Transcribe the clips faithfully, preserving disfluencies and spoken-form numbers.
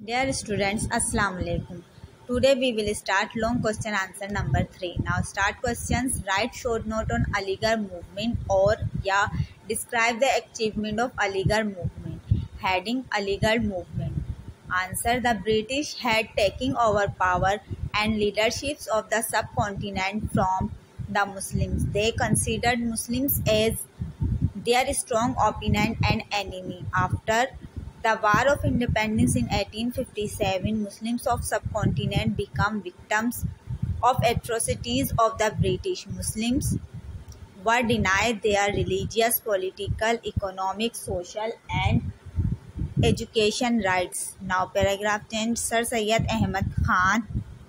Dear students, Assalamu alaikum. Today we will start long question answer number three. Now start questions. Write short note on Aligarh movement or yeah, describe the achievement of Aligarh movement. Heading Aligarh movement. Answer: the British had taken over power and leaderships of the subcontinent from the Muslims. They considered Muslims as their strong opponent and enemy. After the War of Independence in eighteen fifty-seven, Muslims of subcontinent became victims of atrocities of the British. Muslims were denied their religious, political, economic, social and education rights. Now paragraph ten. Sir Syed Ahmad Khan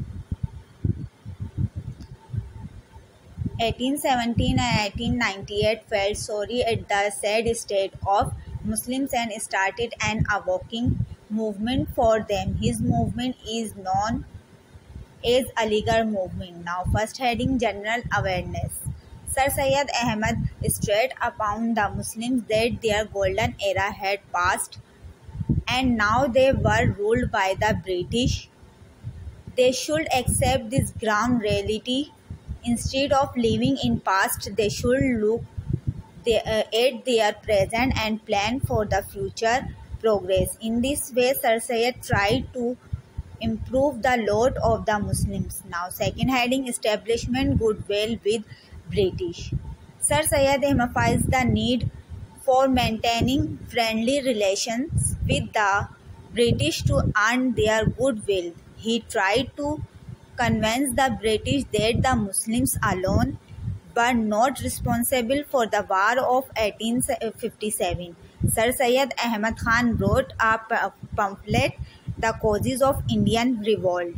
eighteen seventeen and eighteen ninety-eight felt sorry at the sad state of Muslims and started an awakening movement for them. His movement is known as Aligarh movement. Now first heading: general awareness. Sir Syed Ahmad stressed upon the Muslims that their golden era had passed and now they were ruled by the British. They should accept this ground reality. Instead of living in past, they should look at their present and plan for the future progress. In this way, Sir Syed tried to improve the lot of the Muslims. Now second heading: establishment goodwill with British. Sir Syed emphasized the need for maintaining friendly relations with the British to earn their goodwill. He tried to convince the British that the Muslims alone were not responsible for the war of eighteen fifty-seven. Sir Syed Ahmad Khan wrote a pamphlet, The Causes of Indian Revolt.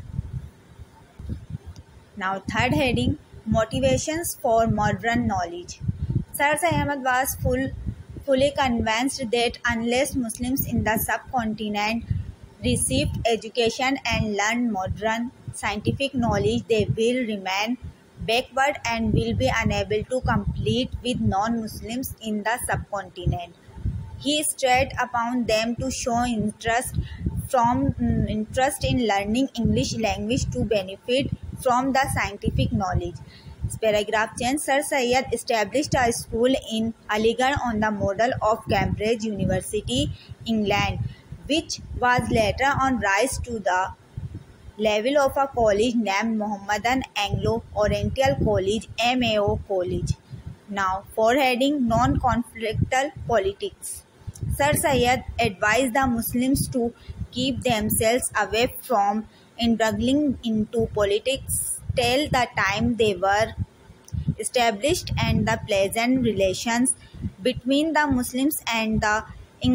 Now third heading: motivations for modern knowledge. Sir Ahmad was full, fully convinced that unless Muslims in the subcontinent received education and learned modern scientific knowledge, they will remain backward and will be unable to compete with non-Muslims in the subcontinent. He stressed upon them to show interest from um, interest in learning English language to benefit from the scientific knowledge. Paragraph ten. Sir Syed established a school in Aligarh on the model of Cambridge University, England, which was later on rise to the level of a college named Mohammedan Anglo-Oriental College, M A O College. Now, for heading: non-conflictual politics. Sir Syed advised the Muslims to keep themselves away from entangling into politics till the time they were established and the pleasant relations between the Muslims and the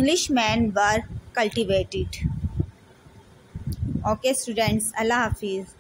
Englishmen were cultivated. Okay students, Allah Hafiz.